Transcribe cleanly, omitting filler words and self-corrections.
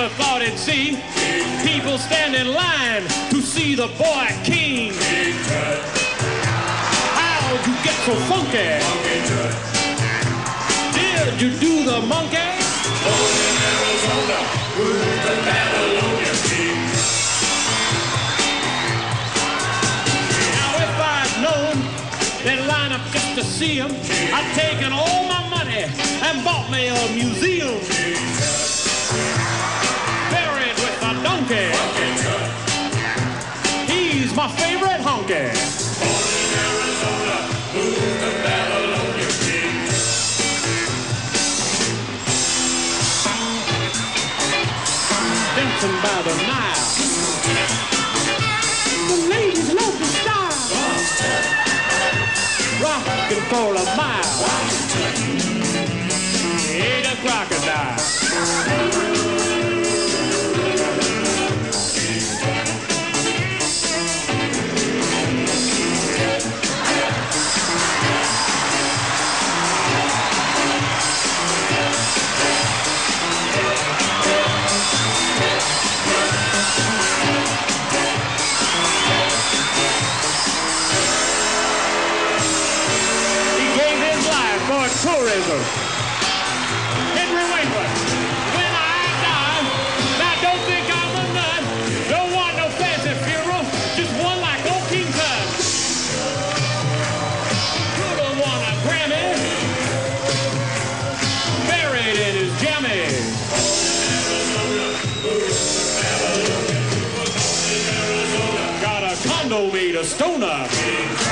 thought he'd see people stand in line to see the boy king. How'd you get so funky? Did you do the monkey? Born in Arizona, ruled the Babylonian king. Now if I'd known they'd line up just to see him, I'd taken all my money and bought me a museum. Buried with a donkey. He's my favorite honky. Born in Arizona, ruled the Babylonian king. Dancing by the Nile, the ladies love the style. Rocking for a mile, ain't a crocodile. For tourism. Henry Wainwright, when I die, now don't think I'm a nut. Don't want no fancy funeral, just one like old King Tut. Could've won a Grammy, buried in his jammy. Got a condo made of stoner.